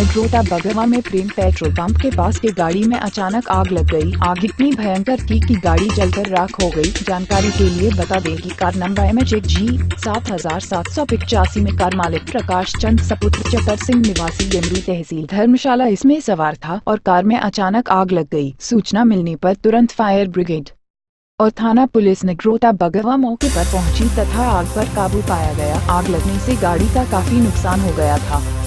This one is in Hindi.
निगरोटा बगवा में प्रेम पेट्रोल पंप के पास के गाड़ी में अचानक आग लग गई। आग इतनी भयंकर थी कि गाड़ी जलकर राख हो गई। जानकारी के लिए बता दें कि कार नंबर MHG 7785 में कार मालिक प्रकाश चंद सपुत्र चतर सिंह निवासी गेमरी तहसील धर्मशाला इसमें सवार था और कार में अचानक आग लग गई। सूचना मिलने पर तुरंत फायर ब्रिगेड और थाना पुलिस निगरोटा बगवा मौके पर पहुंची तथा आग पर काबू पाया गया। आग लगने से गाड़ी का काफी नुकसान हो गया था।